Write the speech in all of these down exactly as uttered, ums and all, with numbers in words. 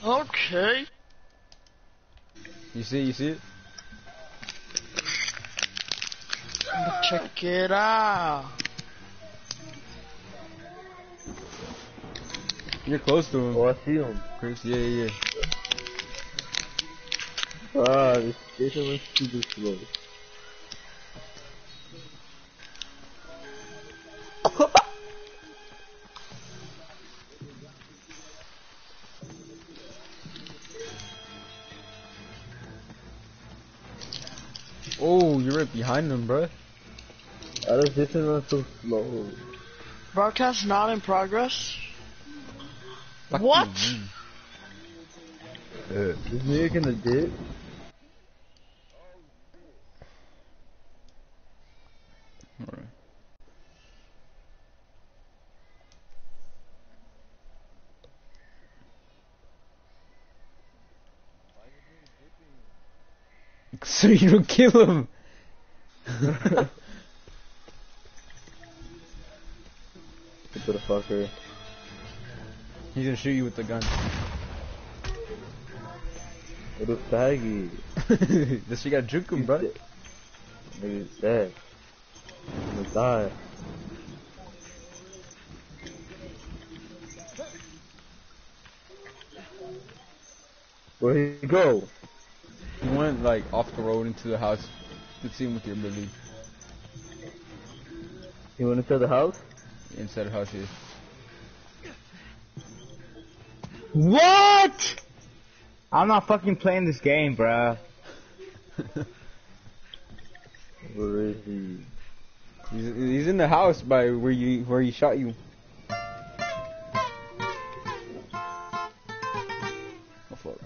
Okay. You see, you see it? Check it out. You're close to him. Oh, I see him. Chris, yeah, yeah, yeah. Ah, this station was super slow. Oh, you're right behind them, bruh. How does this run so slow? Broadcast not in progress. Fuck What? Uh, is Nick in the dip? Alright. So you don't kill him. What the fucker? He's gonna shoot you with the gun. What a faggy. This you gotta juke him, bro. Nigga's dead. I'm gonna die. Where'd he go? He went like off the road into the house. You can see him with your ability. He went into the house? Inside the house, yeah. What? I'm not fucking playing this game, bruh. Where is he? He's, he's in the house by where you where he shot you. Oh fuck.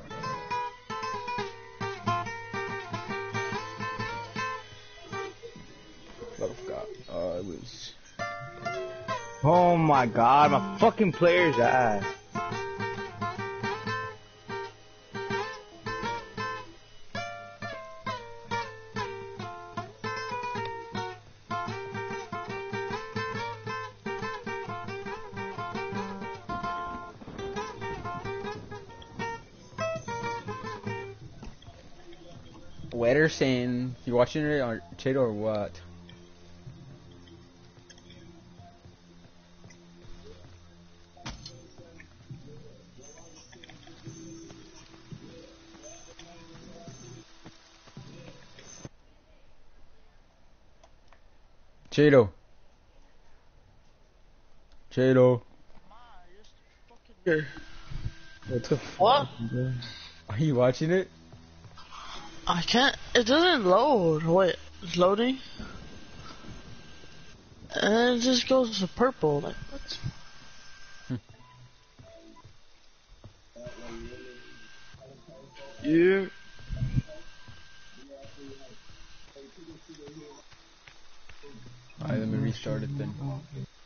I forgot. Uh, it was. Oh my god, my fucking player's ass. Wetterson, you watching it on Chado or what? Chado. Chado. What the What? fuck? Are you watching it? I can't. It doesn't load. Wait, it's loading. And it just goes to purple. Like what? You. Alright, let me restart it then.